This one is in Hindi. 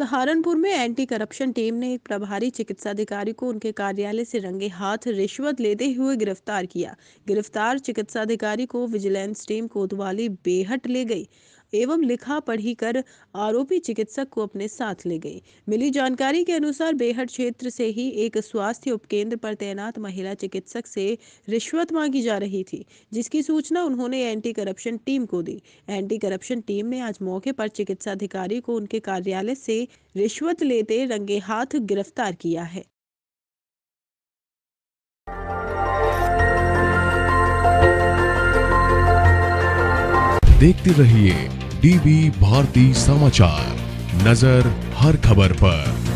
सहारनपुर में एंटी करप्शन टीम ने एक प्रभारी चिकित्सा अधिकारी को उनके कार्यालय से रंगे हाथ रिश्वत लेते हुए गिरफ्तार किया। गिरफ्तार चिकित्सा अधिकारी को विजिलेंस टीम कोतवाली बेहट ले गई एवं लिखा पढ़ी कर आरोपी चिकित्सक को अपने साथ ले गई। मिली जानकारी के अनुसार बेहट क्षेत्र से ही एक स्वास्थ्य उपकेंद्र पर तैनात महिला चिकित्सक से रिश्वत मांगी जा रही थी, जिसकी सूचना उन्होंने एंटी करप्शन टीम को दी। एंटी करप्शन टीम ने आज मौके पर चिकित्सा अधिकारी को उनके कार्यालय से रिश्वत लेते रंगे हाथ गिरफ्तार किया है। देखते रहिए डीबी भारती समाचार, नजर हर खबर पर।